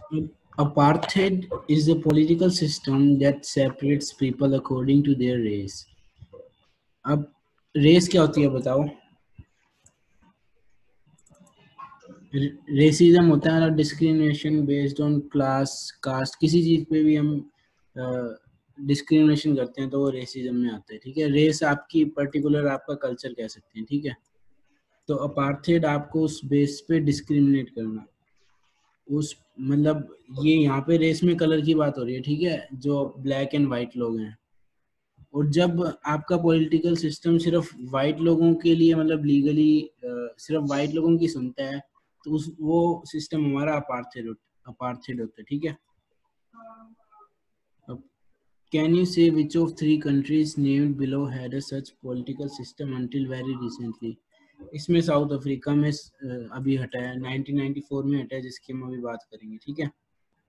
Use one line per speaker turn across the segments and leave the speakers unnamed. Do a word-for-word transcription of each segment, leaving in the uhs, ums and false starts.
Apartheid is a political system that separates people according to their race. अब race क्या होती है बताओ? रेसिज्म होता है discrimination based on class, caste, किसी चीज पे भी हम डिस्क्रिमिनेशन करते हैं तो वो रेसिज्म में आता है। ठीक है, रेस आपकी पर्टिकुलर आपका कल्चर कह सकते हैं। ठीक है, तो अपार्थेड आपको उस बेस पे डिस्क्रिमिनेट करना, उस मतलब ये यहाँ पे रेस में कलर की बात हो रही है। ठीक है, जो ब्लैक एंड वाइट लोग हैं, और जब आपका पॉलिटिकल सिस्टम सिर्फ वाइट लोगों के लिए मतलब लीगली सिर्फ वाइट लोगों की सुनता है तो उस वो सिस्टम हमारा अपार्थेड अपार्थेड होता है। ठीक है, अब can you say which of three countries named below had a such political system until very recently? इसमें साउथ अफ्रीका में अ, अभी हटा है, नाइनटीन नाइंटी फोर में हटा है, जिसकी हम अभी बात करेंगे। ठीक है,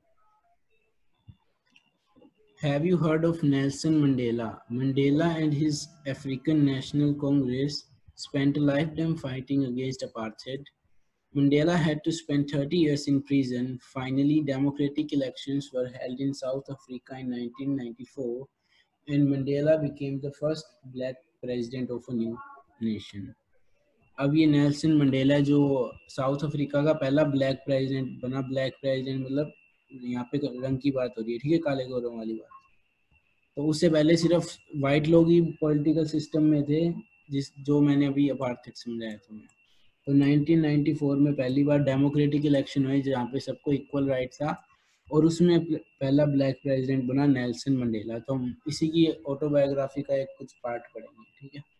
Have you heard of Nelson Mandela? Mandela and his African National Congress spent a lifetime fighting against apartheid. Mandela had to spend thirty years in prison. Finally, democratic elections were held in South Africa in nineteen ninety-four, and Mandela became the first black president of a new nation. अब ये Nelson Mandela जो South Africa का पहला black president बना, black president मतलब यहाँ पे रंग की बात हो रही है। ठीक है, काले गोरों वाली बात। तो उससे पहले सिर्फ वाइट लोग ही पॉलिटिकल सिस्टम में थे, जिस जो मैंने अभी अपार्थेड समझाया तुम्हें। तो नाइनटीन नाइंटी फोर में पहली बार डेमोक्रेटिक इलेक्शन हुई जहाँ पे सबको इक्वल राइट था, और उसमें पहला ब्लैक प्रेसिडेंट बना नेल्सन मंडेला। तो हम इसी की ऑटोबायोग्राफी का एक कुछ पार्ट पढ़ेंगे। ठीक है,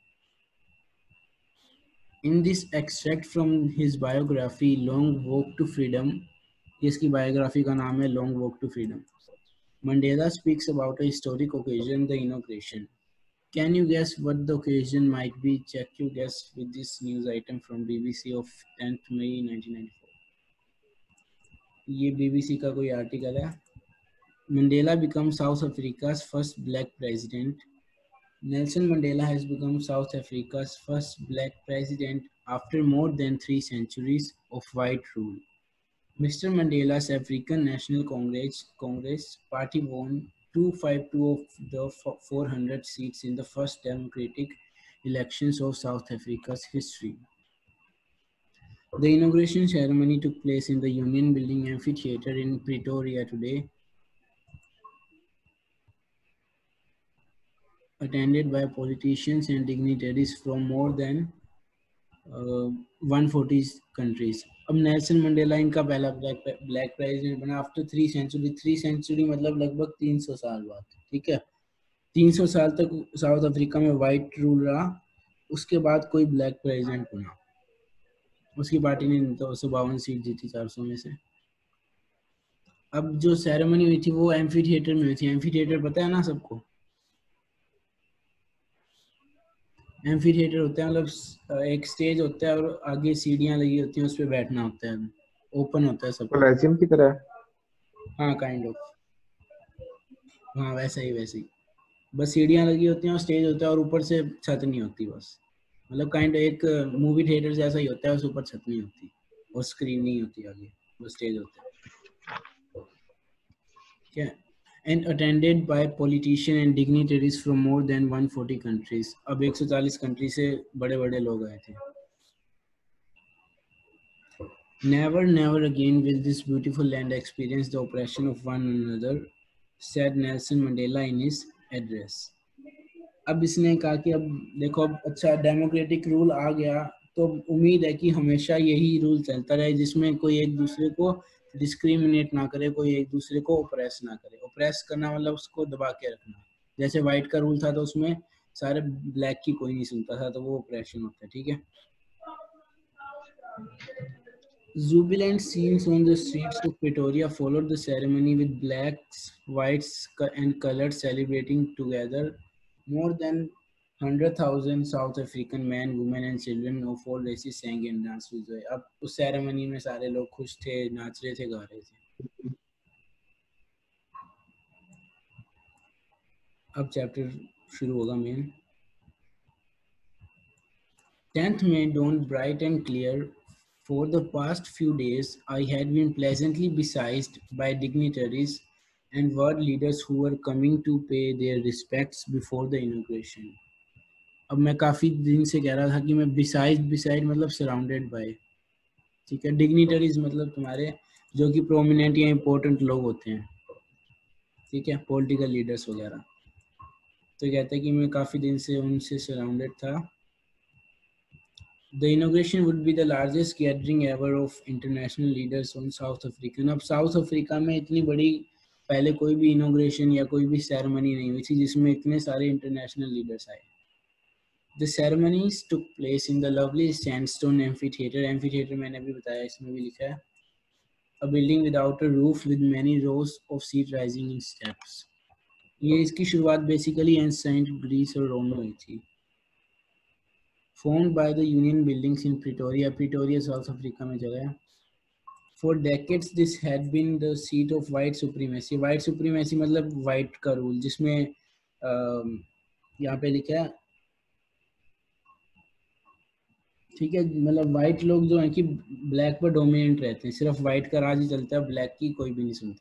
in this extract from his biography Long Walk to Freedom, इसकी बायोग्राफी का नाम है Long Walk to Freedom, Mandela speaks about a historic occasion, the inauguration. Can you guess what the occasion might be? Check your guess with this news item from B B C of tenth May nineteen ninety-four. ये B B C का कोई article है। Mandela becomes South Africa's first black president. Nelson Mandela has become South Africa's first black president after more than three centuries of white rule. Mister Mandela's African National Congress, Congress party won two hundred fifty-two of the four hundred seats in the first democratic elections of South Africa's history. The inauguration ceremony took place in the Union Building Amphitheatre in Pretoria today, attended by politicians and dignitaries from more than one forty countries. अब Nelson Mandela इनका पहला black black president बना after three century. Three century मतलब लगभग तीन सौ साल बाद। ठीक है, तीन सौ साल तक साउथ अफ्रीका में वाइट रूल रहा, उसके बाद कोई ब्लैक प्रेसिडेंट बना। उसकी पार्टी ने तो सौ बावन सीट जीती चार सौ में से। अब जो सेरेमनी हुई थी वो एम्फी थिएटर में हुई थी। एम्फी थिएटर पता है ना सबको? एम्फी थिएटर होता है मतलब एक स्टेज होता है और आगे सीढ़ियां लगी होती हैं, उस पर बैठना होता है, ओपन होता है सब।
कोलोसियम की तरह?
हाँ काइंड ऑफ, हाँ वैसा ही वैसे ही, बस सीढ़ियाँ लगी होती हैं और स्टेज होता है और ऊपर से छत नहीं होती बस। मतलब काइंड एक मूवी थिएटर जैसा ही होता है, उस ऊपर छत नहीं होती और स्क्रीन नहीं होती आगे, वो स्टेज होता है। ठीक है, and attended by politicians and dignitaries from more than one hundred forty countries. अब एक सौ चालीस कंट्री से बड़े बड़े लोग आए थे। Never, never again will this beautiful land experience the oppression of one another, said Nelson Mandela in his address. अब इसने कहा कि अब देखो, अब अच्छा डेमोक्रेटिक रूल आ गया तो उम्मीद है कि हमेशा यही रूल चलता रहे, जिसमें कोई एक दूसरे को डिस्क्रिमिनेट ना करे, कोई एक दूसरे को ओप्रेस ना करे। ओप्रेस करना मतलब उसको दबा के रखना। जैसे वाइट का रूल था तो उसमें सारे ब्लैक की कोई नहीं सुनता था, तो वो ओप्रेशन होता है। ठीक है, Jubilant scenes on the streets of Pretoria followed the ceremony with blacks, whites, and colors celebrating together. More than one hundred thousand South African men, women, and children of all races sang and danced with joy. अब उस ceremony में सारे लोग खुश थे, नाच रहे थे, गा रहे थे। अब चैप्टर शुरू होगा main. tenth May dawned bright and clear, For the past few days, I had been pleasantly besieged by dignitaries and world leaders who were coming to pay their respects before the inauguration. अब मैं काफ़ी दिन से कह रहा था कि मैं besieged beside मतलब surrounded by, ठीक है. डिग्निटरीज मतलब तुम्हारे जो कि प्रोमिनेंट या इम्पोर्टेंट लोग होते हैं, ठीक है, पॉलिटिकल लीडर्स वगैरह. तो कहते हैं कि मैं काफ़ी दिन से उनसे सराउंडेड था. The inauguration would be the largest gathering ever of international leaders on South Africa. अब साउथ अफ्रीका में इतनी बड़ी पहले कोई भी इनोग्रेशन या कोई भी सेरेमनी नहीं हुई थी जिसमें इतने सारे इंटरनेशनल लीडर्स आए. The ceremonies took place in the lovely sandstone amphitheater. Amphitheater मैंने अभी बताया, इसमें भी लिखा है. A building without a roof with many rows of seats rising in steps. ये इसकी शुरुआत बेसिकली एंसेंट ग्रीस और रोम में हुई थी. Formed by the Union Buildings in Pretoria, Pretoria South Africa में जगह है. For decades this had been the seat of white supremacy. White supremacy मतलब white का रूल, जिसमें यहाँ पे लिखा है, ठीक है, मतलब वाइट लोग जो हैं कि ब्लैक पर डोमिनेंट रहते हैं, सिर्फ वाइट का राज ही चलता है, ब्लैक की कोई भी नहीं सुनता.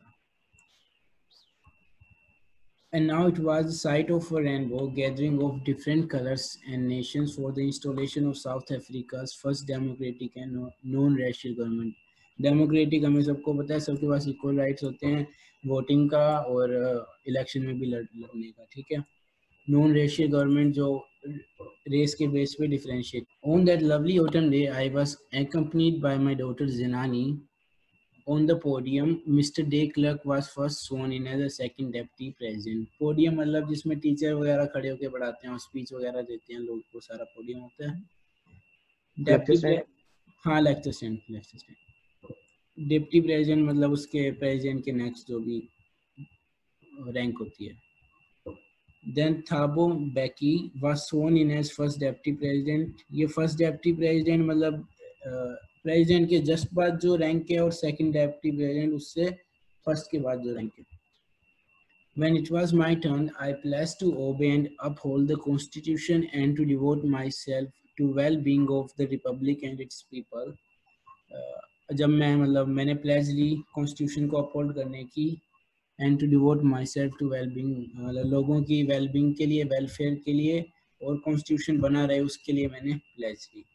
And now it was the site of a rainbow gathering of different colors and nations for the installation of South Africa's first democratic and non-racial government. Democratic हमें सबको पता है, सबके पास इक्वल राइट्स होते हैं वोटिंग का और इलेक्शन में भी लड़ने का, ठीक है. नॉन रेशियल गवर्नमेंट जो रेस के बेस पे differentiate. On that lovely autumn day, I was accompanied by my daughter Zinani. On the podium, Mister De Klerk was first sworn in as a second deputy president. Podium मतलब जिसमें teacher वगैरह खड़े होकर पढ़ाते हैं और speech वगैरह देते हैं लोग को, सारा पोडियम होता है. डेप्टी, हाँ lecture stand, lecture stand. Deputy president मतलब उसके प्रेसिडेंट के नेक्स्ट जो भी रैंक होती है. Then Thabo Mbeki was sworn in as first deputy president. ये first deputy president मतलब प्रेसिडेंट के जस्ट बाद जो रैंक है और सेकंड डेप्टी प्रेसिडेंट उससे फर्स्ट के बाद जो रैंक है. When it was my turn, I pledged to obey and uphold the constitution and to devote myself to well-being of the republic and its people. uh, जब मैं मतलब मैंने pledge ली कॉन्स्टिट्यूशन को अपहोल्ड करने की, and to devote myself to wellbeing, मतलब लोगों की वेलबींग के लिए, वेलफेयर के लिए, और कॉन्स्टिट्यूशन बना रहे उसके लिए मैंने प्लेज ली.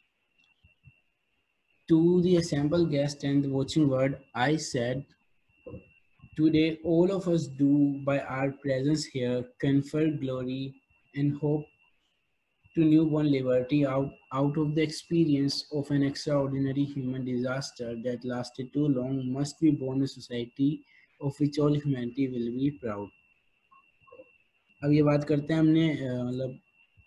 To the assembled guest and the watching world, I said, today all of us do by our presence here confer glory and hope to newborn liberty out, out of the experience of an extraordinary human disaster that lasted too long must be born a society of which all humanity will be proud. अब ये बात करते हैं हमने मतलब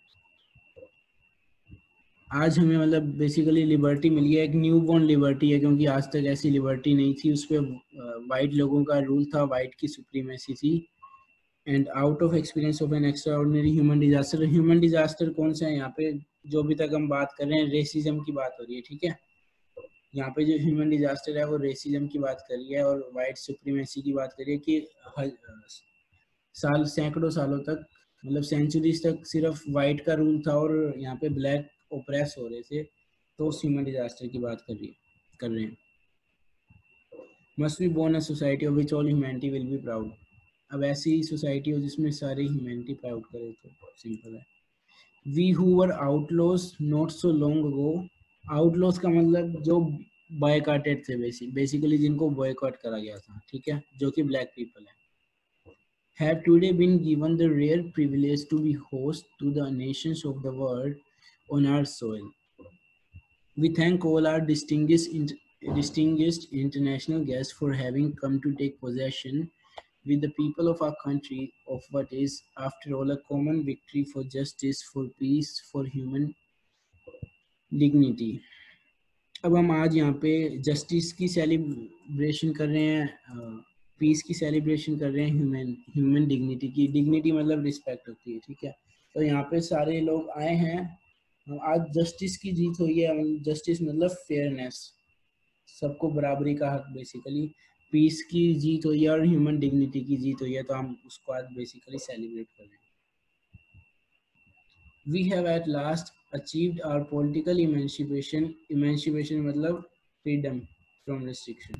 आज हमें मतलब बेसिकली लिबर्टी मिली है, एक न्यू बॉर्न लिबर्टी है, क्योंकि आज तक ऐसी लिबर्टी नहीं थी. उस पर वाइट लोगों का रूल था, वाइट की सुप्रीमेसी थी. And out of experience of an extraordinary human disaster. Human disaster कौन सा है यहाँ पे, जो अभी तक हम बात कर रहे हैं रेसिज्म की बात हो रही है, ठीक है. यहाँ पे जो ह्यूमन डिजास्टर है वो रेसिज्म की बात कर रही है और वाइट सुप्रीमेसी की बात कर रही है कि साल सैकड़ों सालों तक मतलब सेंचुरीज तक सिर्फ वाइट का रूल था और यहाँ पे ब्लैक ओप्रेस हो रहे थे. तो उस ह्यूमन डिजास्टर की बात कर रही कर रहे हैं. Must be born a society of which all humanity will be proud. अब ऐसी सोसाइटी हो जिसमें सारी ह्यूमैनिटी प्राउड करे, तो सिंपल है. We who were outlaws not so long ago. Outlaws का मतलब जो बॉयकॉटेड थे, बेसिकली जिनको बॉयकॉट करा गया था, ठीक है, जो कि ब्लैक पीपल है, have today been given the rare privilege to be host to the nations of the world on our soil. We thank all our distinguished, distinguished international guests for having come to take possession with the people of our country of what is, after all, a common victory for justice, for peace, for human dignity. अब हम आज यहाँ पे justice की celebration कर रहे हैं, piece की सेलिब्रेशन कर रहे हैं, ह्यूमन ह्यूमन डिग्निटी की. डिग्निटी मतलब रिस्पेक्ट होती है, ठीक है. तो यहाँ पे सारे लोग आए हैं. आज जस्टिस की जीत हुई है. जस्टिस मतलब फेयरनेस, सबको बराबरी का हक, बेसिकली पीस की जीत हुई है और ह्यूमन डिग्निटी की जीत हुई है. तो हम उसको आज बेसिकली सेलिब्रेट कर रहे हैं. We have at last achieved our political emancipation. Emancipation मतलब freedom from restriction.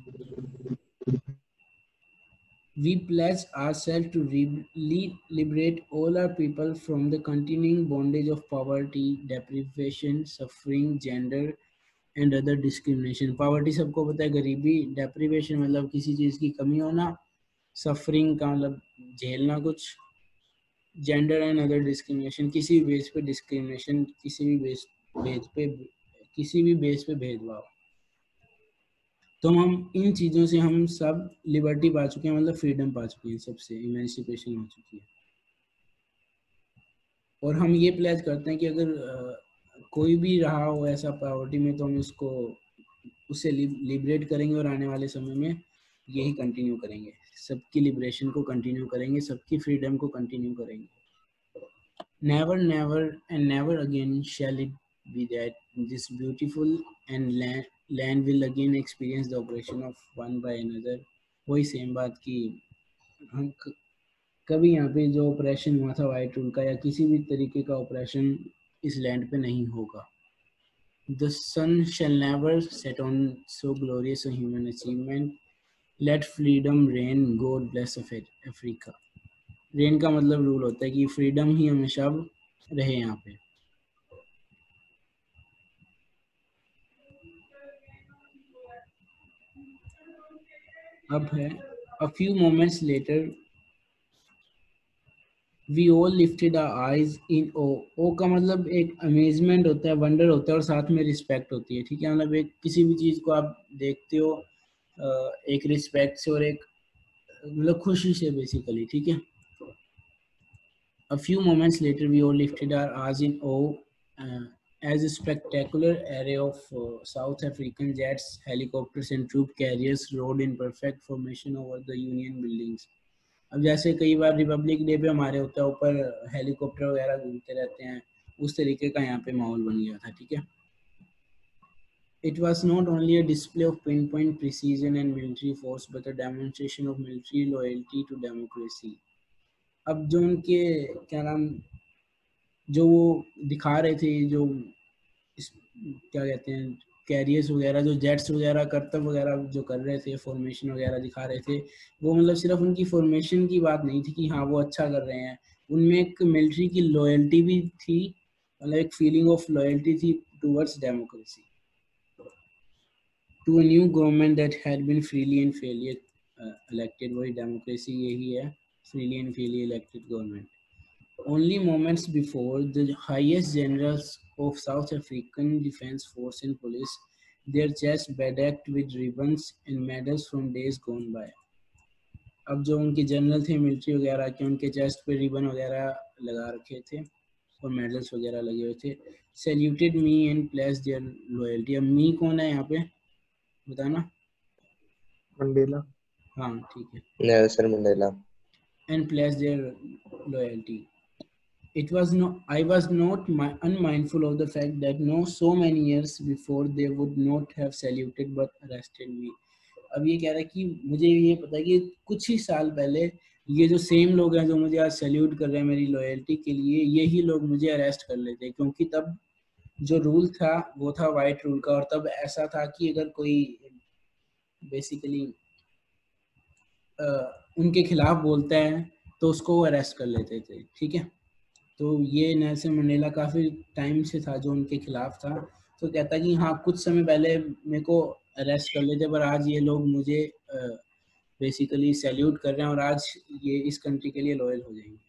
We pledge ourselves to re- liberate all our people from the continuing bondage of poverty, deprivation, suffering, gender and other discrimination. Poverty सबको पता है, गरीबी, deprivation मतलब किसी चीज़ की कमी होना, suffering का मतलब झेलना कुछ, जेंडर एंड अदर डिस्क्रिमिनेशन किसी भी बेस पे डिस्क्रिमिनेशन, किसी भी बेस बेस पे किसी भी बेस पे भेदभाव। तो हम इन चीज़ों से हम सब लिबर्टी पा चुके हैं, मतलब फ्रीडम पा चुके हैं, सबसे इमेंसिपेशन हो चुकी है। और हम ये प्लेज करते हैं कि अगर आ, कोई भी रहा हो ऐसा पॉवर्टी में तो हम उसको उससे लिबरेट करेंगे और आने वाले समय में यही कंटिन्यू करेंगे, सबकी लिबरेशन को कंटिन्यू करेंगे, सबकी फ्रीडम को कंटिन्यू करेंगे। Never, never, and never again shall it be that this beautiful and land, land will again experience the oppression of one by another. वही सेम बात कि हम क- कभी यहाँ पे जो ऑपरेशन हुआ था वाइट रूल का या किसी भी तरीके का ऑपरेशन इस लैंड पे नहीं होगा। The sun shall never set on so glorious a human achievement. Let freedom reign. God bless Africa. Reign का मतलब रूल होता है कि फ्रीडम ही हमेशा रहे यहाँ पे। अब है a few moments later we all lifted our eyes in awe. ओ का मतलब एक अमेजमेंट होता है, वंडर होता है और साथ में रिस्पेक्ट होती है, ठीक है। मतलब एक किसी भी चीज़ को आप देखते हो एक रिस्पेक्ट से और एक मतलब खुशी से बेसिकली, ठीक है। A few moments later we all lifted our eyes in awe uh, as a spectacular array of uh, South African jets, helicopters and troop carriers rode in perfect formation over the Union buildings. अब जैसे कई बार Republic day पे हमारे होता है ऊपर helicopter वगैरह घूमते रहते हैं, उस तरीके का यहाँ पे माहौल बन गया था, ठीक है। It was not only a display of pinpoint precision and military force but a demonstration of military loyalty to democracy. अब जो उनके क्या नाम जो वो दिखा रहे थे, जो इस, क्या कहते हैं कैरियर्स वगैरह, जो जेट्स वगैरह करतब वगैरह जो कर रहे थे, फॉर्मेशन वगैरह दिखा रहे थे, वो मतलब सिर्फ उनकी फॉर्मेशन की बात नहीं थी कि हाँ वो अच्छा कर रहे हैं, उनमें एक मिलिट्री की लॉयल्टी भी थी, मतलब एक फीलिंग ऑफ लॉयल्टी थी towards democracy, to a new government that had been freely and fairly elected. वही डेमोक्रेसी यही है, freely and fairly elected government. Only moments before, the highest generals of South African Defence Force and Police, their chests bedecked with ribbons and medals from days gone by. अब जो उनके general थे military वगैरह के, उनके chest पे ribbon वगैरह लगा रखे थे और मेडल्स वगैरह लगे हुए थे। Saluted me and place their loyalty. अब मी कौन है यहाँ पे बताना?
मंडेला।
हाँ ठीक है,
Nelson Mandela.
And place their loyalty. It was no, I was not my, unmindful of the fact that no so many years before they would not have saluted but arrested me. अब ये कह रहा है कि मुझे ये पता है कि कुछ ही साल पहले ये जो सेम लोग हैं जो मुझे आज सैल्यूट कर रहे हैं मेरी लॉयल्टी के लिए, यही लोग मुझे अरेस्ट कर लेते, क्योंकि तब जो रूल था वो था वाइट रूल का, और तब ऐसा था कि अगर कोई बेसिकली उनके खिलाफ बोलता है तो उसको वो अरेस्ट कर लेते थे, ठीक है। तो ये नेल्सन मंडेला काफ़ी टाइम से था जो उनके खिलाफ था, तो कहता कि हाँ कुछ समय पहले मेरे को अरेस्ट कर लेते पर आज ये लोग मुझे बेसिकली सैल्यूट कर रहे हैं और आज ये इस कंट्री के लिए लॉयल हो जाएंगे।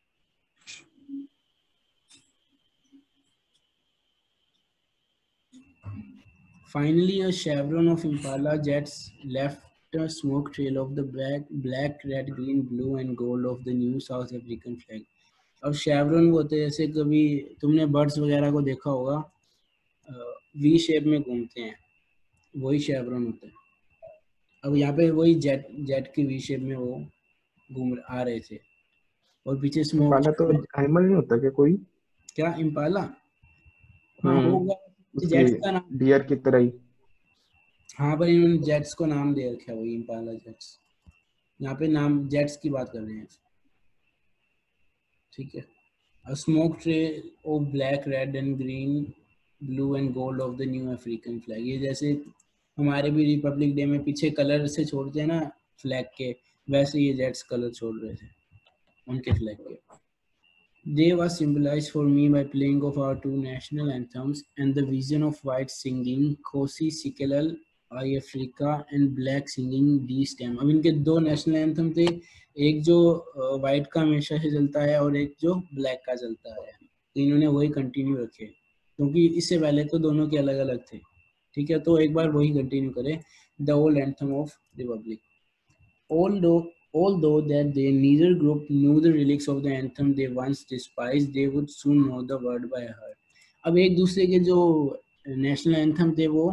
Finally, a chevron of Impala jets left a smoke trail of the black, black, red, green, blue and gold of the new South African flag. अब शेवरन वो होते हैं, जैसे कभी तुमने बर्ड्स वगैरह को देखा होगा वी शेप में घूमते हैं, वही शेवरन होता है। अब यहाँ पे वही जेट जेट की वी शेप में वो घूम आ रहे थे और पीछे स्मोक।
इम्पाला तो एनिमल नहीं होता क्या कोई?
क्या इम्पाला? हाँ
हम्म
होगा,
उसके
जेट्स का नाम।
डियर की तरह ही।
हाँ पर इन्होंने जेट्स को नाम दे रखा है, वही इम्पाला जेट्स। यहाँ पे नाम जेट्स की बात कर रहे हैं, ठीक है। A smoke trail of black, red and green, blue and gold of the new African flag. ये जैसे हमारे भी रिपब्लिक डे में पीछे कलर से छोड़ते हैं ना फ्लैग के, वैसे ये जेट्स कलर छोड़ रहे थे उनके फ्लैग के. They were symbolized for me by playing of our two national anthems and the vision of white singing Kosi Sikelal I Africa and black singing D Stem. अब इनके दो नेशनल एंथम थे, एक जो वाइट का हमेशा से चलता है और एक जो ब्लैक का चलता है, तो इन्होंने वही कंटिन्यू रखे क्योंकि इससे पहले तो दोनों के अलग अलग थे. ठीक है, तो एक बार वही कंटिन्यू करें, the old anthem of republic. Although, although that they neither group knew the lyrics of the anthem they once despised, they would soon know the word by heart. अब एक दूसरे के जो नेशनल एंथम थे वो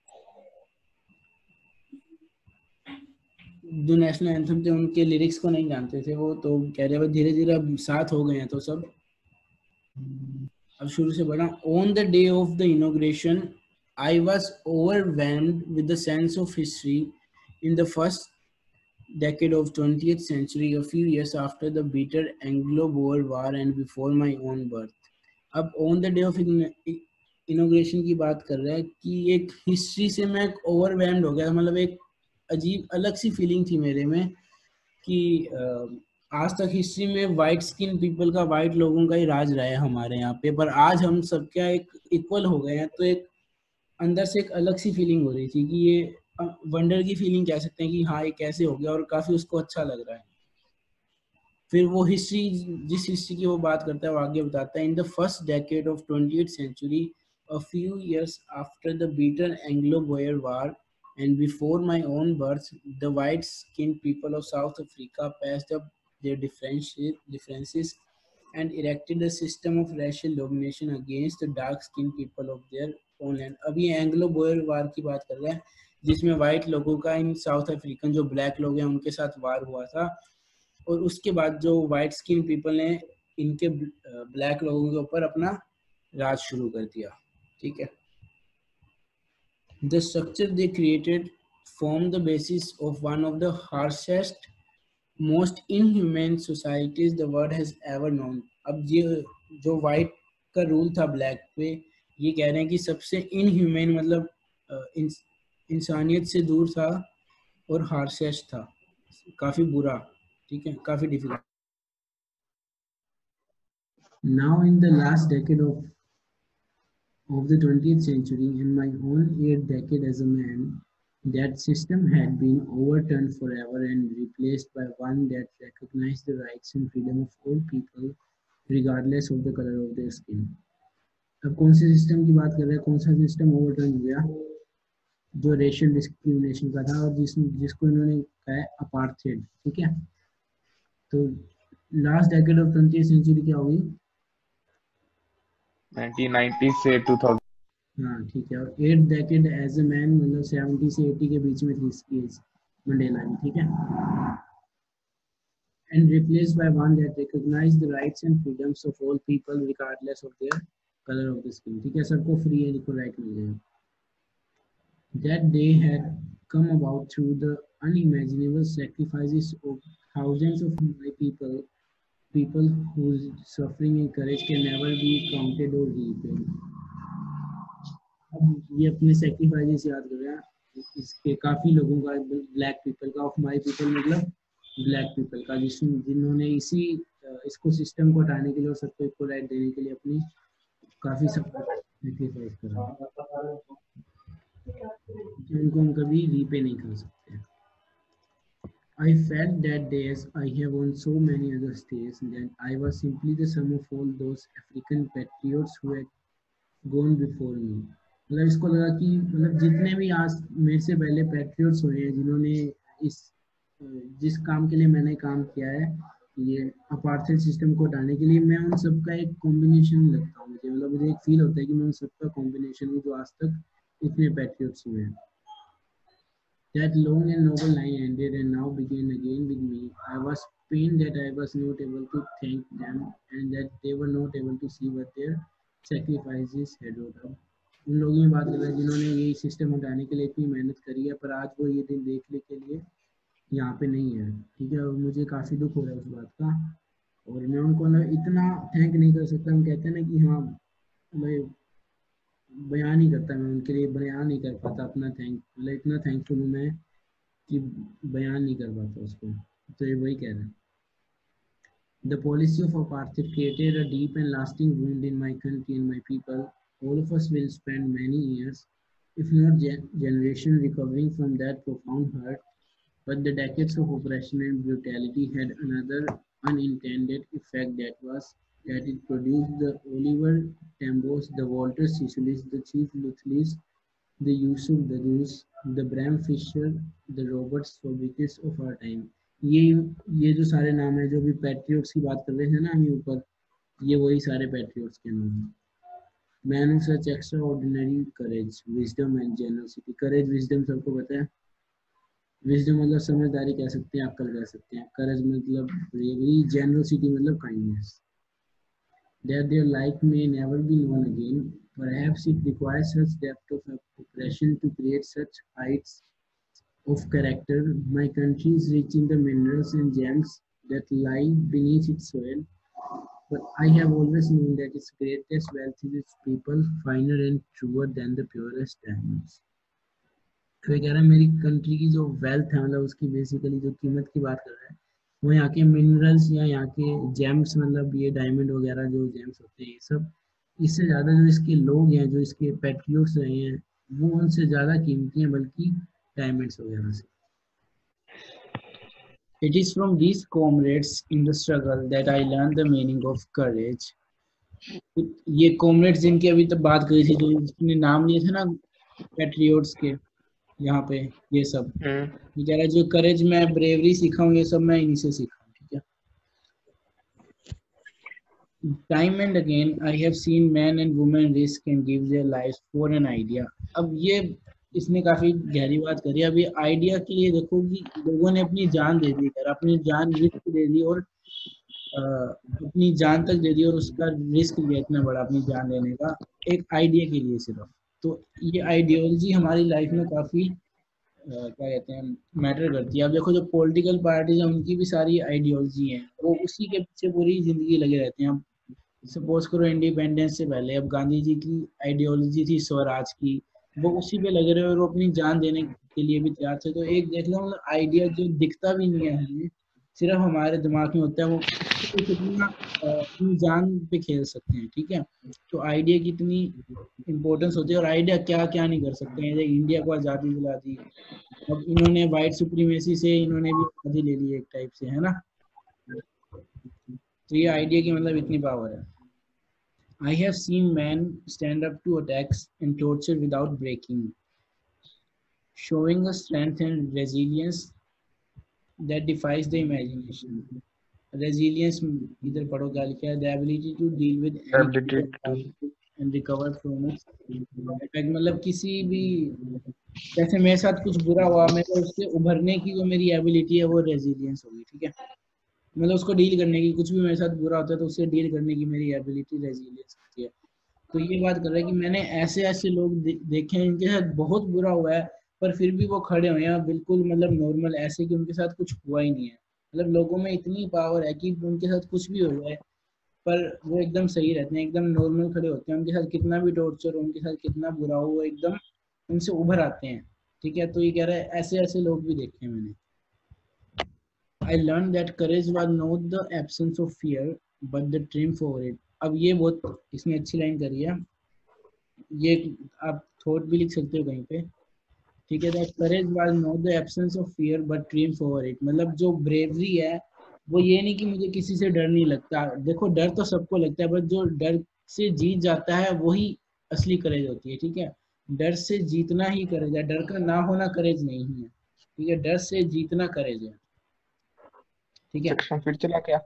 जो national anthem थे उनके लिरिक्स को नहीं जानते थे वो, तो कह रहे हैं धीरे धीरे अब साथ हो गए हैं तो सब. अब शुरू से बढ़ा. On the day of the inauguration, I was overwhelmed with the sense of history in the first decade of twentieth century, a few years after the bitter Anglo-Boer War and before my own birth. अब on the day of inauguration की बात कर रहा है कि एक history से मैं ओवरवेल्म्ड हो गया, मतलब एक अजीब अलग सी फीलिंग थी मेरे में कि आज तक हिस्ट्री में वाइट स्किन पीपल का, वाइट लोगों का ही राज रहा है हमारे यहाँ पे, पर आज हम सब क्या एक इक्वल हो गए हैं, तो एक अंदर से एक अलग सी फीलिंग हो रही थी कि ये वंडर की फीलिंग कह सकते हैं कि हाँ ये कैसे हो गया, और काफी उसको अच्छा लग रहा है. फिर वो हिस्ट्री, जिस हिस्ट्री की वो बात करता है वो आगे बताता है. In the first decade of twentieth century, a few years after the bitter Anglo-Boer War and before my own birth, the white-skinned people of South Africa passed up their differences and erected a system of racial domination against the dark-skinned people of their own land. अब ये एंग्लो-बोयर वार की बात कर रहे हैं जिसमें white लोगों का इन साउथ अफ्रीकन जो ब्लैक लोग हैं उनके साथ वार हुआ था, और उसके बाद जो वाइट स्किन पीपल ने इनके ब्लैक लोगों के ऊपर अपना राज शुरू कर दिया. ठीक है. The structure they created formed the basis of one of the harshest, most inhumane societies the world has ever known. अब ये जो वाइट का रूल था ब्लैक पे, ये कह रहे हैं कि सबसे इनह्यूमेन मतलब इन, इंसानियत से दूर था और हार्शेस्ट था, काफी बुरा. ठीक है, काफी difficult. Now in the last decade of of the twentieth century, in my own eighth decade as a man, that system had been overturned forever and replaced by one that recognized the rights and freedom of all people regardless of the color of their skin. अब कौन से system की बात कर रहे हैं, कौन सा सिस्टम ओवरटर्न हो गया? जो रेशियल डिस्क्रिमिनेशन का था और जिस जिसको इन्होंने कहा है अपार्थेड. ठीक है, तो last decade of twentieth century क्या होगी?
नाइनटीन नाइंटी से टू थाउज़ेंड.
हाँ ठीक है, और eight decade as a man मतलब सेवेंटी से एटी के बीच में थी इसकी एज मंडेला की. ठीक है, and replaced by one that recognise the rights and freedoms of all people regardless of their colour of the skin. ठीक है, सबको फ्री एंड इक्वल राइट मिल गए. That day had come about through the unimaginable sacrifices of thousands of my people, people whose suffering and courage can never be counted or repaid. अब ये अपने sacrifices याद कर रहे हैं इसके, काफी लोगों का, ब्लैक पीपल का, ऑफ माय पीपल मतलब ब्लैक पीपल का, जिस जिन्होंने इसी इसको सिस्टम को हटाने के लिए और सबको इक्वल राइट देने के लिए अपनी काफी सैक्रिफाइस करा, उनको हम कभी रीपे नहीं कर सकते. I felt that day, as I have on so many other days, that I was simply the sum of all those African patriots who had gone before me. मतलब इसको लगा कि मतलब जितने भी आज मेरे से पहले पैट्रियट्स हुए हैं जिन्होंने इस जिस काम के लिए मैंने काम किया है, ये अपार्थेड सिस्टम को हटाने के लिए, मैं उन सबका एक कॉम्बिनेशन लगता हूँ मुझे. मतलब मुझे एक फील होता है कि मैं उन सबका कॉम्बिनेशन हूँ जो आज तक इतने पैट्रियट्स हुए हैं. That long and noble line ended and now began again with me. I was pained that I was not able to thank them and that they were not able to see what their sacrifices had wrought up. उन लोगों की बात कर रहे हैं जिन्होंने यही system हटाने के लिए इतनी मेहनत करी है, पर आज वो ये दिन देखने के लिए यहाँ पे नहीं है. ठीक है, और मुझे काफ़ी दुख हो रहा है उस बात का. और मैं उनको ना इतना थैंक नहीं कर सकता। हम कहते हैं ना कि हाँ, मैं बयान नहीं करता, मैं उनके लिए बयान नहीं कर पाता अपना थैंक, मतलब इतना थैंकफुल हूँ मैं कि बयान नहीं कर पाता उसको। तो ये वही कह रहे हैं। The policy of apartheid created a deep and lasting wound in my country and my people. All of us will spend many years, if not gen- generation, recovering from that profound hurt. But the decades of oppression and brutality had another unintended effect, that was that it produced the Oliver Tambos, the Walter Sissolis, the Chief Luthlis, the Yusuf Dadus, the Bram Fisher, the Robert Sobikis of our time. ये ये जो सारे नाम है, जो भी patriots की बात कर रहे हैं ना हम ऊपर, ये वही सारे पैट्रियट्स के नाम हैं। Man of such extraordinary courage, wisdom and generosity. Courage wisdom सबको पता है। विजडम मतलब समझदारी कह सकते हैं, अक्ल कह सकते हैं। करेज मतलब ब्रेवरी, जेनरसिटी मतलब kindness. That their like may never be known again. Perhaps it requires such depth of oppression to create such heights of character. My country is rich in the minerals and gems that lie beneath its soil, but I have always known that its greatest wealth is its people, finer and truer than the purest diamonds. तो ये कह रहा है मेरी country की जो wealth है, मतलब उसकी बेसिकली जो कीमत की बात कर रहा है, वो यहाँ के मिनरल्स या यहाँ के जेम्स, मतलब ये डायमंड वगैरह जो जेम्स होते हैं, ये सब इससे ज़्यादा जो इसके लोग हैं, जो इसके पैट्रियट्स रहे हैं, वो उनसे ज़्यादा कीमती हैं, बल्कि डायमंड्स वगैरह से। It is from these comrades in the struggle that I learned the meaning of courage. ये कॉमरेड्स जिनकी अभी तक बात करी थी, जो जिसने नाम लिए थे ना पैट्रियट्स के यहाँ पे, ये सब ये कह रहा है जो करेज मैं ब्रेवरी सीखा हूँ, ये सब मैं इन्हीं से सीखा हूँ। ठीक है। Time and again I have seen men and women risk and give their lives for an idea. अब ये इसने काफी गहरी बात करी। अब ये आइडिया के लिए देखो कि लोगों ने अपनी जान दे दी, कर अपनी जान रिस्क दे दी, और आ, अपनी जान तक दे दी, और उसका रिस्क लिया इतना बड़ा अपनी जान देने का एक आइडिया के लिए सिर्फ। तो ये आइडियोलॉजी हमारी लाइफ में काफी क्या कहते हैं मैटर करती है। अब देखो जो पॉलिटिकल पार्टीज हैं, उनकी भी सारी आइडियोलॉजी है, वो उसी के पीछे पूरी जिंदगी लगे रहते हैं। अब सपोज करो इंडिपेंडेंस से पहले अब गांधी जी की आइडियोलॉजी थी स्वराज की, वो उसी पे लगे रहे और वो अपनी जान देने के लिए भी तैयार थे। तो एक देख लो मतलब आइडिया जो दिखता भी नहीं है हमें, सिर्फ हमारे दिमाग में होता है, वो कितना अपनी जान पे खेल सकते हैं। ठीक है। तो आइडिया की इतनी इम्पोर्टेंस होती है, और आइडिया क्या क्या नहीं कर सकते हैं। इंडिया को आज़ादी दिला दी, अब इन्होंने वाइट सुप्रीमेसी से इन्होंने भी आज़ादी ले ली एक टाइप से, है ना। तो ये आइडिया की मतलब इतनी पावर है। I have seen men stand up to attacks and torture without breaking, showing a strength and resilience that defies the imagination. Resilience इधर पढ़ो क्या लिखा है, the ability to deal with any
Ability to
and recover from its effect। मतलब किसी भी, जैसे मेरे साथ कुछ बुरा हुआ, मेरे उससे उभरने की जो मेरी एबिलिटी है वो रेजिलियंस होगी। ठीक है। मतलब उसको डील करने की, कुछ भी मेरे साथ बुरा होता है तो उससे डील करने की मेरी एबिलिटी रेजिलियंस होती है। तो ये बात कर रहा है कि मैंने ऐसे ऐसे लोग दे, देखे हैं जिनके साथ बहुत बुरा हुआ है, पर फिर भी वो खड़े हुए हैं बिल्कुल मतलब नॉर्मल, ऐसे कि उनके साथ कुछ हुआ ही नहीं है। मतलब लोगों में इतनी पावर है कि उनके साथ कुछ भी हो जाए पर वो एकदम सही रहते हैं, एकदम नॉर्मल खड़े होते हैं। उनके साथ कितना भी टॉर्चर हो, उनके साथ कितना बुरा हो, वो एकदम उनसे उभर आते हैं। ठीक है। तो ये कह रहा है ऐसे ऐसे लोग भी देखे हैं मैंने। I learned that courage was not the absence of fear but the triumph over it। अब ये बहुत इसने अच्छी लाइन करी है, ये आप थॉट भी लिख सकते हो कहीं पे। ठीक है। That courage was not the absence of fear but triumph over it. मतलब जो ब्रेवरी है वो ये नहीं कि मुझे किसी से डर नहीं लगता। देखो डर तो सबको लगता है, बट जो डर से जीत जाता है वही असली करेज होती है। ठीक है। डर से जीतना ही करेज है, डर का ना होना करेज नहीं है। ठीक है। डर से जीतना करेज है। ठीक है।
सेक्शन फिर चला क्या?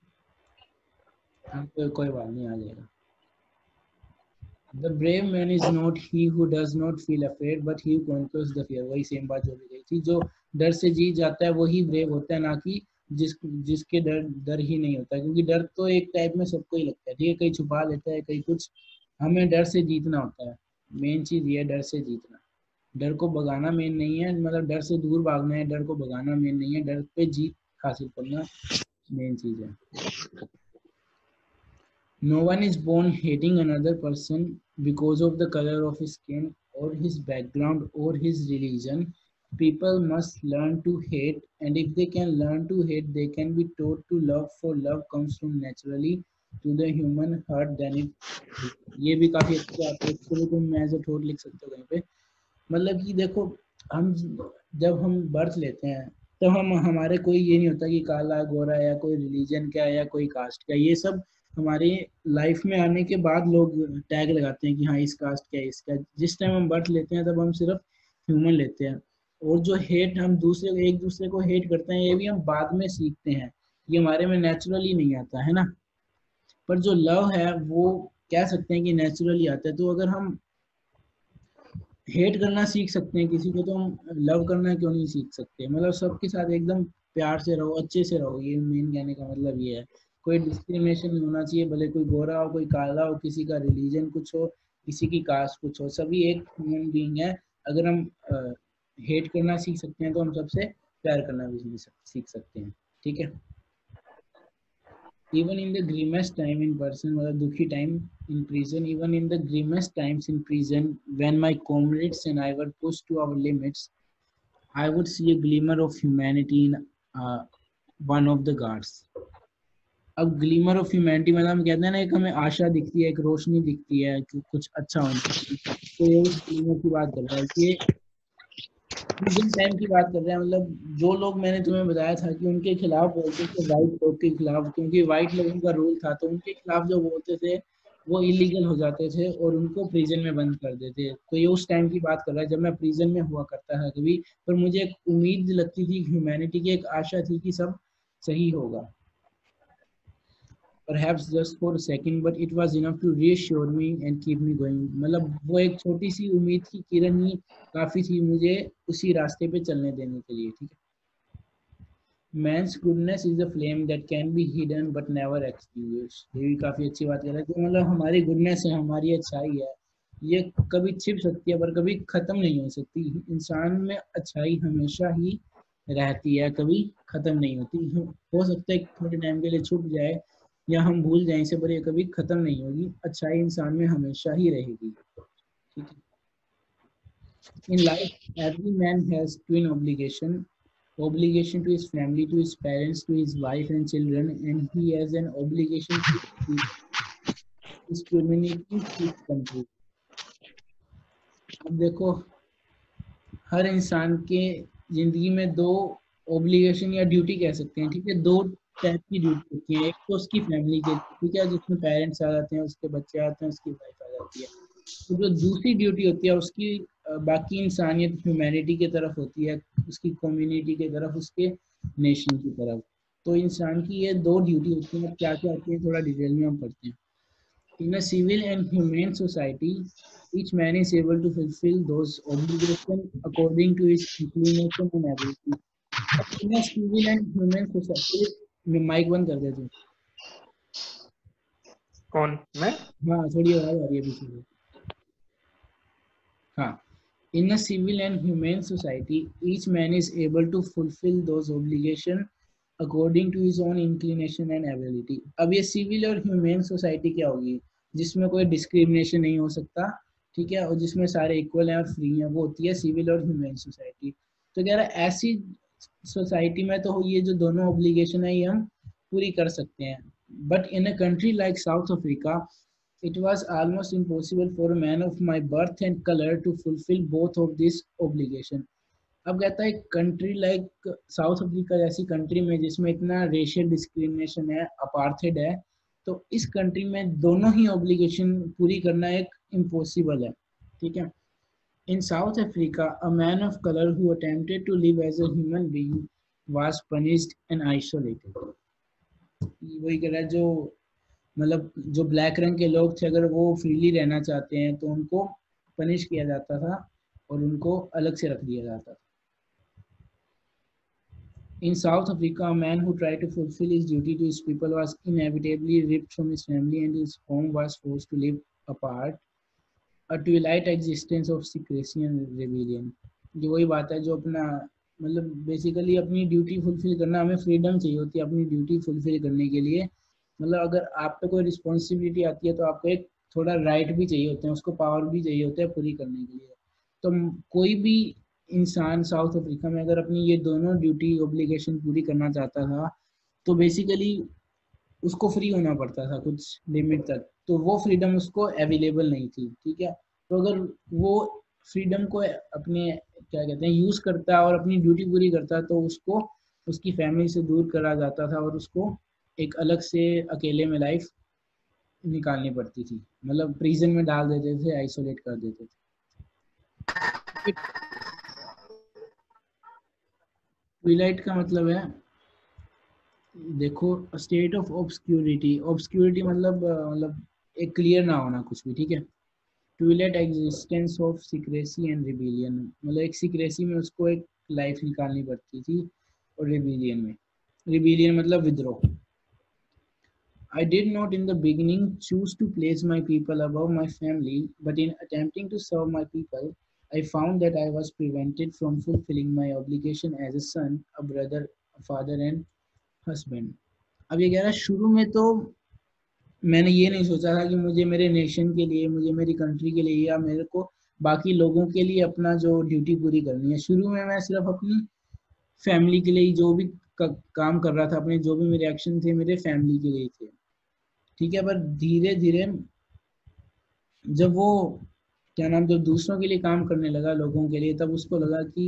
हाँ, कोई कोई बात नहीं, आ जाएगा। The brave man is not he who does not feel afraid but he who conquers the fear। वही सेम बात जो भी गई थी, जो डर से जीत जाता है वही ब्रेव होता है, ना कि जिस जिसके डर डर ही नहीं होता। क्योंकि डर तो एक टाइप में सबको ही लगता है। ठीक है। कहीं छुपा लेता है, कहीं कुछ। हमें डर से जीतना होता है। मेन चीज ये है, डर से जीतना। डर को भगाना मेन नहीं है, मतलब डर से दूर भागना है, डर को भगाना मेन नहीं है। डर पे जीत हासिल करना मेन चीज है। No one is born hating another person because of the color of his skin or his background or his religion. People must learn to hate, and if they can learn to hate, they can be taught to love, for love comes from naturally to the human heart than it। ये भी काफी अच्छी बात है, इसको भी तुम as a thought लिख सकते हो कहीं पे। मतलब कि देखो, हम जब हम बर्थ लेते हैं तो हम हमारे कोई ये नहीं होता कि काला गोरा या कोई रिलीजन क्या या कोई कास्ट क्या, ये सब हमारी लाइफ में आने के बाद लोग टैग लगाते हैं कि हाँ इस कास्ट क्या है इसका। जिस टाइम हम बर्थ लेते हैं तब हम सिर्फ ह्यूमन लेते हैं। और जो हेट हम दूसरे एक दूसरे को हेट करते हैं, ये भी हम बाद में सीखते हैं, ये हमारे में नेचुरली नहीं आता है ना। पर जो लव है वो कह सकते हैं कि नेचुरली आता है। तो अगर हम हेट करना सीख सकते हैं किसी को, तो हम लव करना क्यों नहीं सीख सकते। मतलब सबके साथ एकदम प्यार से रहो, अच्छे से रहो, ये मेन कहने का मतलब ये है। कोई डिस्क्रिमिनेशन नहीं होना चाहिए, भले कोई गोरा हो कोई काला हो, किसी का रिलीजन कुछ हो किसी की कास्ट कुछ हो, सभी एक ह्यूमन बीइंग है। अगर हम हेट करना सीख सकते हैं तो हम सबसे प्यार करना भी सीख सकते हैं, ठीक है। Even in the grimmest time in person, मतलब दुखी time in prison, even in the grimmest times in prison, when my comrades and I were pushed to our limits, I would see a glimmer of humanity in uh, one of the guards. अब glimmer of humanity मतलब हम कहते हैं ना, एक हमें आशा दिखती है, एक रोशनी दिखती है कि कुछ अच्छा होना चाहिए। तो ये उस ग्लिमर की बात कर रहा है कि प्रीजन टाइम की बात कर रहे हैं। मतलब जो लोग मैंने तुम्हें बताया था कि उनके खिलाफ बोलते थे, वाइट लोग के खिलाफ, क्योंकि वाइट लोगों का रूल था, तो उनके खिलाफ जो बोलते थे वो इलीगल हो जाते थे और उनको प्रिजन में बंद कर देते। तो ये उस टाइम की बात कर रहा है जब मैं प्रिजन में हुआ करता था कभी। पर मुझे एक उम्मीद लगती थी, ह्यूमैनिटी की एक आशा थी कि सब सही होगा। Perhaps just for a second, but it was enough to reassure me and keep me going। मतलब वो एक छोटी सी उम्मीद की किरण ही काफी थी मुझे उसी रास्ते पे चलने देने के लिए, ठीक है। Man's goodness is a flame that can be hidden but never extinguished। ये भी काफी अच्छी बात कर रहा है कि मतलब हमारी गुडनेस है, हमारी अच्छाई है, ये कभी छिप सकती है पर कभी खत्म नहीं हो सकती। इंसान में अच्छाई हमेशा ही रहती है, कभी खत्म नहीं होती। हो सकता है थोड़े टाइम के लिए छुप जाए या हम भूल जाएं इसे, पर ये कभी खत्म नहीं होगी। अच्छाई इंसान में हमेशा ही रहेगी, ठीक है। In life, every man has twin obligation, obligation to his family, to his parents, to his wife and children, and he has an obligation to his community, to his country। अब देखो, हर इंसान के जिंदगी में दो ऑब्लिगेशन या duty कह सकते हैं, ठीक है। दो टाइप की ड्यूटी होती है। एक तो उसकी फैमिली के, ठीक है, जिसमें पेरेंट्स आ जाते हैं, उसके बच्चे आते हैं, उसकी वाइफ आ जाती है। तो जो दूसरी ड्यूटी होती है उसकी बाकी इंसानियत ह्यूमैनिटी की तरफ होती है, उसकी कम्युनिटी की तरफ, उसके नेशन की तरफ। तो इंसान की ये दो ड्यूटी होती है। क्या क्या होती है थोड़ा डिटेल में हम पढ़ते हैं। In a civil and humane society, each man is able to fulfill those obligations according to his inclination and ability। In a civil and humane society, mike बंद कर दे तू।
कौन मैं?
हाँ थोड़ी आवाज आ रही है पीछे से। हाँ, in a civil and humane society, each man is able to fulfill those obligations according to his own inclination and ability। अब ये सिविल और ह्यूमन सोसाइटी क्या होगी? जिसमें कोई डिस्क्रिमिनेशन नहीं हो सकता, ठीक है, और जिसमें सारे इक्वल हैं और फ्री हैं, वो होती है सिविल और ह्यूमन सोसाइटी। तो कह रहा है ऐसी सोसाइटी में तो ये जो दोनों ऑब्लिगेशन है ये हम पूरी कर सकते हैं। But in a country like South Africa, it was almost impossible for a man of my birth and color to fulfill both of these obligation। अब कहता है कंट्री लाइक साउथ अफ्रीका जैसी कंट्री में जिसमें इतना रेशियल डिस्क्रिमिनेशन है, apartheid है, तो इस कंट्री में दोनों ही ऑब्लिगेशन पूरी करना एक इम्पॉसिबल है, ठीक है। In South Africa, a man of colour who attempted to live as a human being was punished and isolated. वही कह रहा है, जो मतलब जो ब्लैक रंग के लोग थे, अगर वो फ्रीली रहना चाहते हैं तो उनको पनिश किया जाता था और उनको अलग से रख दिया जाता था। In South Africa, a man who tried to fulfill his duty to his people was inevitably ripped from his family and his home was forced to live apart, a twilight existence of secrecy and rebellion। जो वही बात है, जो अपना मतलब basically अपनी duty fulfil करना, हमें फ्रीडम चाहिए होती है अपनी ड्यूटी फुलफिल करने के लिए। मतलब अगर आप पे कोई रिस्पॉन्सिबिलिटी आती है तो आपको एक थोड़ा राइट भी चाहिए होते हैं, उसको पावर भी चाहिए होता है पूरी करने के लिए। तो कोई भी इंसान साउथ अफ्रीका में अगर अपनी ये दोनों ड्यूटी ऑब्लिगेशन पूरी करना चाहता था तो बेसिकली उसको फ्री होना पड़ता था कुछ लिमिट तक, तो वो फ्रीडम उसको अवेलेबल नहीं थी, ठीक है। तो अगर वो फ्रीडम को अपने क्या कहते हैं यूज करता और अपनी ड्यूटी पूरी करता तो उसको उसकी फैमिली से दूर करा जाता था और उसको एक अलग से अकेले में लाइफ निकालनी पड़ती थी, मतलब प्रिजन में डाल देते थे, आइसोलेट कर देते थे। ट्विलाइट का मतलब है, देखो, स्टेट ऑफ ऑब्सक्यूरिटी। ऑब्सक्यूरिटी मतलब अ, मतलब एक क्लियर ना होना कुछ भी, ठीक है। Twilight existence of secrecy and rebellion, मतलब एक सीक्रेसी में उसको एक लाइफ निकालनी पड़ती थी और रिबेलियन में, रिबेलियन मतलब विद्रोह। I did not in the beginning choose to place my people above my family, but in attempting to serve my people, I found that I was prevented from fulfilling my obligation as a son, a brother, a father and husband. अब ये कह रहा है शुरू में तो मैंने ये नहीं सोचा था कि मुझे मेरे नेशन के लिए, मुझे मेरी कंट्री के लिए या मेरे को बाकी लोगों के लिए अपना जो ड्यूटी पूरी करनी है। शुरू में मैं सिर्फ अपनी फैमिली के लिए जो भी काम कर रहा था, अपने जो भी मेरे एक्शन थे मेरे फैमिली के लिए थे, ठीक है। पर धीरे धीरे जब वो क्या नाम जब दूसरों के लिए काम करने लगा, लोगों के लिए, तब उसको लगा कि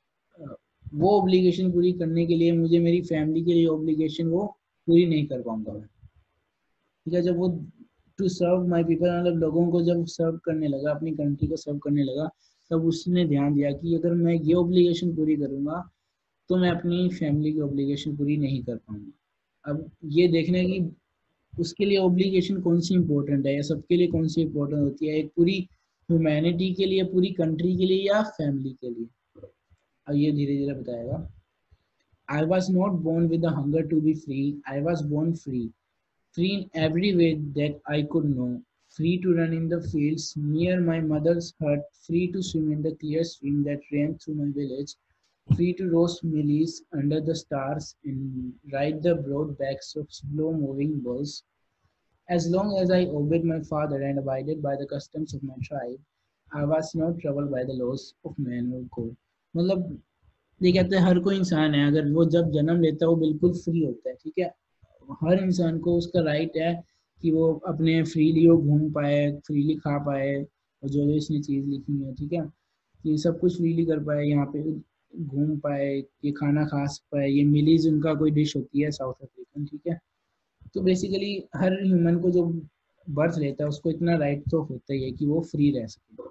वो ऑब्लिगेशन पूरी करने के लिए मुझे मेरी फैमिली के लिए ऑब्लिगेशन वो पूरी नहीं कर पाऊंगा मैं, ठीक है। जब वो टू सर्व माई पीपल मतलब लोगों को जब सर्व करने लगा, अपनी कंट्री को सर्व करने लगा, तब उसने ध्यान दिया कि अगर मैं ये ऑब्लिगेशन पूरी करूंगा तो मैं अपनी फैमिली की ऑब्लिगेशन पूरी नहीं कर पाऊंगा। अब ये देखने की उसके लिए ऑब्लिगेशन कौन सी इंपॉर्टेंट है या सबके लिए कौन सी इंपॉर्टेंट होती है, एक पूरी ह्यूमैनिटी के लिए, पूरी कंट्री के लिए या फैमिली के लिए। अब ये धीरे धीरे बताएगा। I was not born with the hunger to be free. I was born free. Free in every way that I could know. Free to run in the fields near my mother's hut. Free to swim in the clear stream that ran through my village. Free to roast mealies under the stars and ride the broad backs of slow-moving bulls. As long as I obeyed my father and abided by the customs of my tribe, I was not troubled by the laws of man or God. मतलब ये कहते हैं हर कोई इंसान है, अगर वो जब जन्म लेता है वो बिल्कुल फ्री होता है, ठीक है। हर इंसान को उसका राइट है कि वो अपने फ्रीली वो घूम पाए, फ्रीली खा पाए, और जो जो इसने चीज़ लिखी है, ठीक है, कि सब कुछ फ्रीली कर पाए, यहाँ पे घूम पाए, ये खाना खा पाए। ये मिलीज उनका कोई डिश होती है साउथ अफ्रीकन, ठीक है। तो बेसिकली हर ह्यूमन को जो बर्थ लेता है उसको इतना राइट तो होता ही है कि वो फ्री रह सके।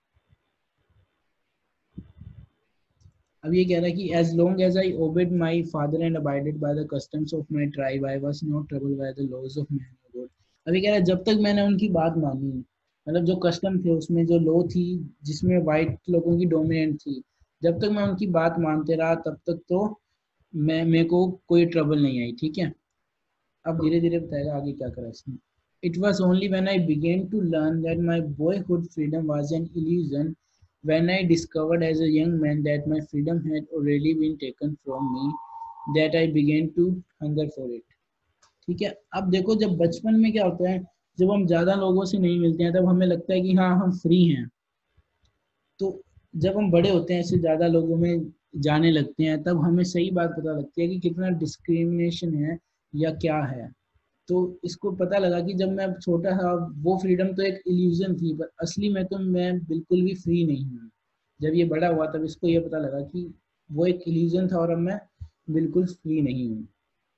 अब ये कह रहा है कि as long as I obeyed my father and abided by the customs of my tribe I was not troubled by the laws of man और गॉड। अब ये कह रहा है जब तक मैंने उनकी बात मानी, मतलब जो कस्टम थे उसमें जो लॉ थी जिसमें वाइट लोगों की डोमिनेंट थी, जब तक मैं उनकी बात मानते रहा तब तक तो मैं मेरे को कोई ट्रबल नहीं आई, ठीक है। अब धीरे धीरे बताएगा आगे क्या करा इसने। It was only when I began to learn that my boyhood freedom was an illusion, when I discovered as a young man that my freedom had already been taken from me, that I began to hunger for it. ठीक है। अब देखो जब बचपन में क्या होता है, जब हम ज्यादा लोगों से नहीं मिलते हैं तब हमें लगता है कि हाँ हम फ्री हैं। तो जब हम बड़े होते हैं, ऐसे ज्यादा लोगों में जाने लगते हैं, तब हमें सही बात पता लगती है कि कितना डिस्क्रिमिनेशन है या क्या है। तो इसको पता लगा कि जब मैं छोटा था वो फ्रीडम तो एक इल्यूजन थी, पर असली में तो मैं बिल्कुल भी फ्री नहीं हूँ। जब ये बड़ा हुआ तब इसको ये पता लगा कि वो एक इल्यूजन था और अब मैं बिल्कुल फ्री नहीं हूँ।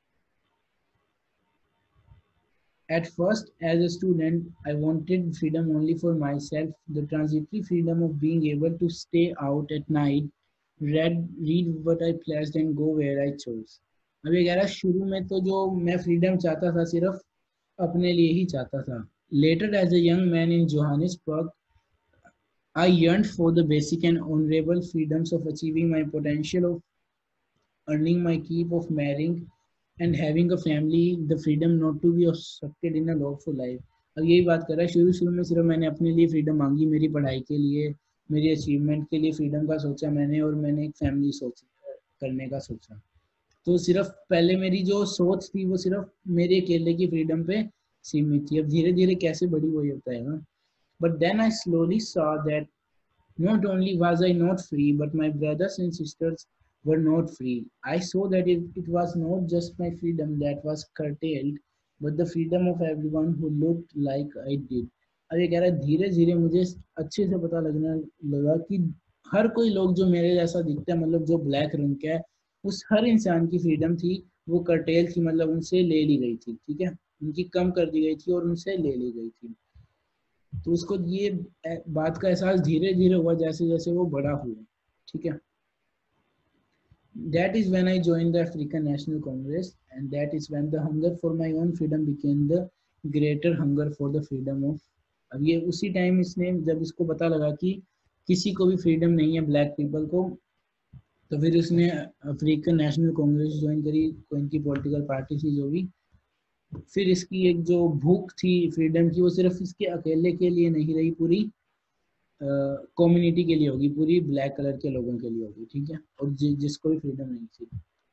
At first, as a student, I wanted freedom only for myself, the transitory freedom of being able to stay out at night, read, read what I pleased and go where I chose. अब ये कह रहा है शुरू में तो जो मैं फ्रीडम चाहता था सिर्फ अपने लिए ही चाहता था। Later, as a young man in Johannesburg, I yearned for the basic and honorable freedoms of achieving my potential, of earning my keep, of marrying and having a family, the freedom not to be obstructed in a lawful life. अब यही बात कर रहा है, शुरू शुरू में सिर्फ मैंने अपने लिए फ्रीडम मांगी, मेरी पढ़ाई के लिए, मेरी अचीवमेंट के लिए फ्रीडम का सोचा मैंने, और मैंने एक फैमिली सोची, करने का सोचा। तो सिर्फ पहले मेरी जो सोच थी वो सिर्फ मेरे अकेले की फ्रीडम पे सीमित थी, अब धीरे धीरे कैसे बड़ी हुई होता है ना। But then I slowly saw that not only was I not free, but my brothers and sisters were not free. I saw that it, it was not just my freedom that was curtailed, but the freedom of everyone who looked like I did. अब ये कह रहा है धीरे धीरे मुझे अच्छे से पता लगने लगा कि हर कोई लोग जो मेरे जैसा दिखता है, मतलब जो ब्लैक रंग का है, उस हर इंसान की फ्रीडम थी वो कर्टेल थी, मतलब उनसे ले ली गई थी, ठीक है, उनकी कम कर दी गई थी और उनसे ले ली गई थी। तो उसको ये बात का एहसास धीरे धीरे हुआ जैसे जैसे वो बड़ा हुआ, ठीक है। That is when I joined the African National Congress, and that is when the hunger for my own freedom became the greater hunger for the freedom of। अब ये उसी टाइम इसने जब इसको पता लगा कि किसी को भी फ्रीडम नहीं है ब्लैक पीपल को, तो फिर उसने अफ्रीकन नेशनल कांग्रेस ज्वाइन करी, कोई इनकी पॉलिटिकल पार्टी थी जो भी। फिर इसकी एक जो भूख थी फ्रीडम की वो सिर्फ इसके अकेले के लिए नहीं रही, पूरी कम्युनिटी uh, के लिए होगी, पूरी ब्लैक कलर के लोगों के लिए होगी, ठीक है, और जि, जिसको भी फ्रीडम नहीं थी।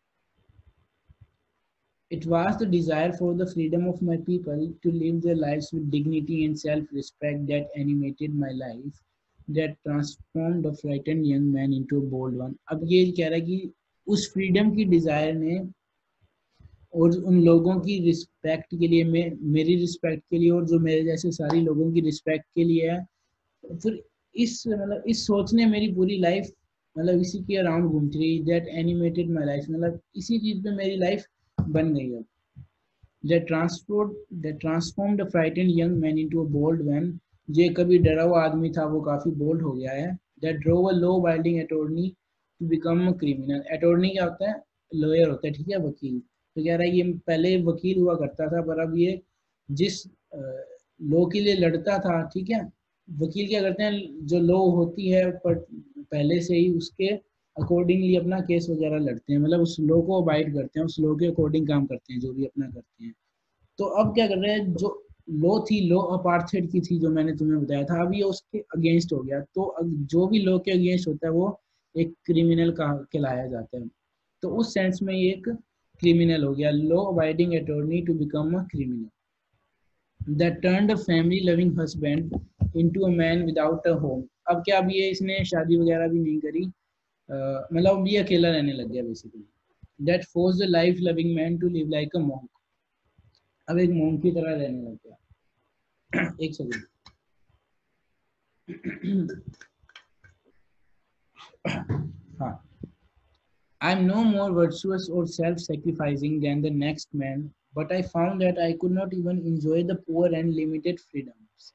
It was the desire for the freedom of my people to live their lives with dignity and self-respect that animated my life, that transformed a frightened young man into a bold one। अब ये कह रहा है कि उस freedom की Dzire ने और उन लोगों की रिस्पेक्ट के लिए, मैं मेरी रिस्पेक्ट के लिए और जो मेरे जैसे सारी लोगों की रिस्पेक्ट के लिए है, फिर इस मतलब इस सोच ने मेरी पूरी लाइफ मतलब इसी के अराउंड घूमती रही। दैट एनिमेटेड माई लाइफ, मतलब इसी चीज पे मेरी लाइफ बन गई है। That transform that transformed a frightened young man into a bold man, जो कभी डरा हुआ आदमी था वो काफी बोल्ड हो गया है। That drove a law abiding attorney to become a criminal. Attorney क्या होता है? लॉयर होता है, ठीक है, वकील। तो कह रहा है ये पहले वकील हुआ करता था, पर अब ये जिस लॉ के लिए लड़ता था, ठीक है, वकील क्या करते हैं, जो लॉ होती है पर पहले से ही उसके अकॉर्डिंगली अपना केस वगैरह लड़ते हैं, मतलब उस लॉ को अबाइड करते हैं, उस लॉ के अकॉर्डिंग काम करते हैं, जो भी अपना करते हैं। तो अब क्या कर रहे हैं, जो लॉ थी, लॉ अपार्थेड की थी जो मैंने तुम्हें बताया था, अब ये उसके अगेंस्ट हो गया। तो जो भी लॉ के अगेंस्ट होता है वो एक क्रिमिनल का कहलाया जाता है। तो उस सेंस में ये एक क्रिमिनल हो गया, law abiding attorney to become a criminal. That turned a family loving husband into a man without a home. अब क्या, अब ये इसने शादी वगैरह भी नहीं करी, uh, मतलब ये अकेला रहने लग गया basically. That force the life loving man to live like a monk. अब एक मॉन्क की तरह रहने लग गया। एक सेकंड। हाँ, I am no more virtuous or self-sacrificing than the next man, but I found that I could not even enjoy the poor and limited freedoms।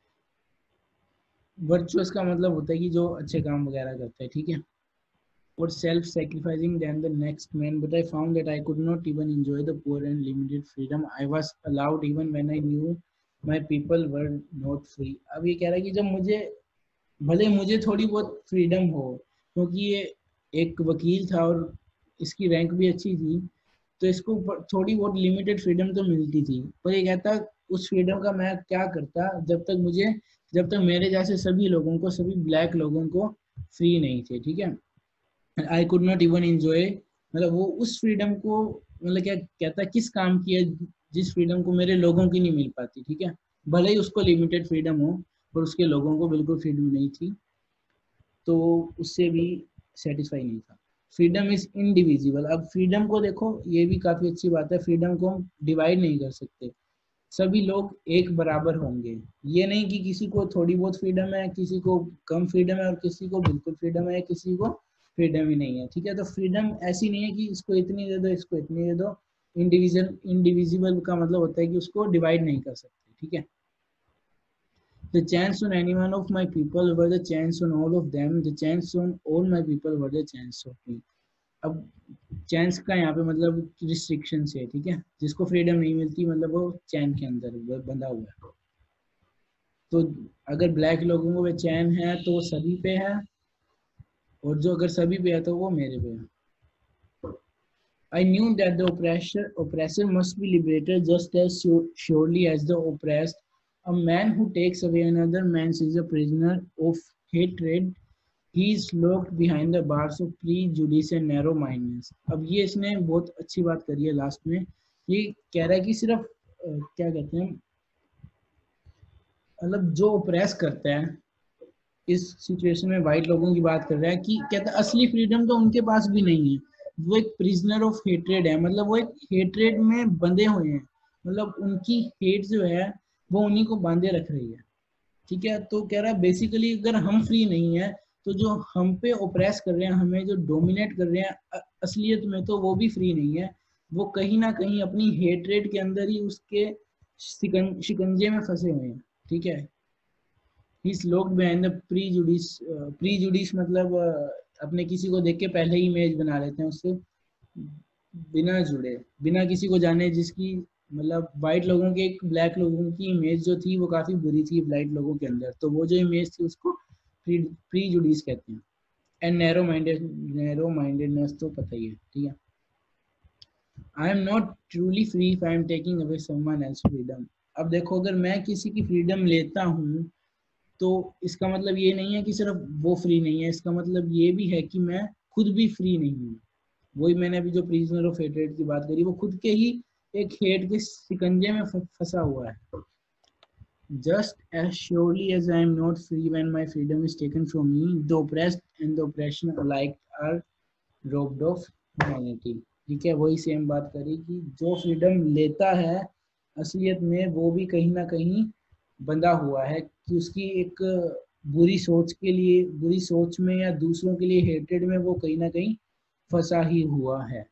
Virtuous का मतलब होता है कि जो अच्छे काम वगैरह करते हैं, ठीक है, और self sacrificing then the next man, but I found that I could not even enjoy the poor and limited freedom I was allowed even when I knew my people were not free. अब ये कह रहा है कि जब मुझे, भले मुझे थोड़ी बहुत फ्रीडम हो, क्योंकि ये एक वकील था और इसकी रैंक भी अच्छी थी, तो इसको थोड़ी बहुत लिमिटेड फ्रीडम तो मिलती थी, पर ये कहता उस फ्रीडम का मैं क्या करता जब तक मुझे जब तक मेरे जैसे सभी लोगों को, सभी ब्लैक लोगों को फ्री नहीं थे, ठीक है। I could not even enjoy, मतलब वो उस फ्रीडम को, मतलब क्या कहता है, किस काम की है जिस फ्रीडम को मेरे लोगों की नहीं मिल पाती, ठीक है, भले ही उसको लिमिटेड फ्रीडम हो पर उसके लोगों को बिल्कुल फ्रीडम नहीं थी, तो उससे भी सेटिस्फाई नहीं था। Freedom is indivisible. अब फ्रीडम को देखो, ये भी काफी अच्छी बात है, फ्रीडम को हम डिवाइड नहीं कर सकते, सभी लोग एक बराबर होंगे। ये नहीं कि किसी को थोड़ी बहुत फ्रीडम है, किसी को कम फ्रीडम है और किसी को बिल्कुल फ्रीडम है, किसी को फ्रीडम ही नहीं है, ठीक है। तो फ्रीडम ऐसी नहीं है कि इसको इतनी दे दो, इसको इतनी दे दो। इंडिविजुअल इंडिविजिबल का मतलब होता है कि उसको डिवाइड नहीं कर सकते, ठीक है। The chance on any one of my people were the chance on all of them. The chance on all my people were the chance of me। अब चैंस का यहाँ पे मतलब रिस्ट्रिक्शन है, ठीक है, जिसको फ्रीडम नहीं मिलती मतलब वो चैन के अंदर बंधा हुआ है। तो अगर ब्लैक लोगों को चैन है तो वो सभी पे है, और जो अगर सभी पे है तो वो मेरे पे है। I knew that the oppressor oppressor must be liberated just as surely as the oppressed। A man who takes away another man is a prisoner of hatred He is locked behind the bars of prejudice and narrow mindedness. अब ये इसने बहुत अच्छी बात करी है last में, ये कह रहा है कि सिर्फ अ, क्या कहते हैं, मतलब जो ओप्रेस करता है, इस सिचुएशन में वाइट लोगों की बात कर रहा है कि कहता है असली फ्रीडम तो उनके पास भी नहीं है, वो एक प्रिजनर ऑफ हेट्रेड है, मतलब वो एक हेट्रेड में बंधे हुए हैं, मतलब उनकी हेट जो है वो उन्हीं को बांधे रख रही है। ठीक है, तो कह रहा है बेसिकली अगर हम फ्री नहीं है तो जो हम पे ओप्रेस कर रहे हैं, हमें जो डोमिनेट कर रहे हैं असलियत में तो वो भी फ्री नहीं है, वो कहीं ना कहीं अपनी हेट्रेड के अंदर ही उसके शिकं, शिकंजे में फंसे हुए हैं। ठीक है, he is locked behind the prejudice. Prejudice मतलब uh, अपने किसी को देख के पहले ही इमेज बना लेते हैं उससे बिना जुड़े, बिना किसी को जाने, जिसकी मतलब वाइट लोगों के, एक ब्लैक लोगों की इमेज जो थी वो काफी बुरी थी वाइट लोगों के अंदर, तो वो जो इमेज थी उसको प्री प्रीजुडिस कहते हैं। And narrow minded, narrow mindedness तो पता ही है। ठीक है, I am not truly free if I am taking away someone else freedom. अब देखो, अगर मैं किसी की फ्रीडम लेता हूँ तो इसका मतलब ये नहीं है कि सिर्फ वो फ्री नहीं है, इसका मतलब ये भी है कि मैं खुद भी फ्री नहीं हूँ। वही मैंने अभी जो प्रिजनर ऑफ हेट्रेड की बात करी, वो खुद के ही एक हेट के शिकंजे में फंसा हुआ है। Just as surely as I am not free when my freedom is taken from me, the oppressed and the oppression alike are robbed of humanity। ठीक है, वही सेम बात करी कि जो फ्रीडम लेता है असलियत में वो भी कहीं ना कहीं बंधा हुआ है, कि उसकी एक बुरी सोच के लिए, बुरी सोच में या दूसरों के लिए हेट्रेड में वो कहीं ना कहीं फंसा ही हुआ है।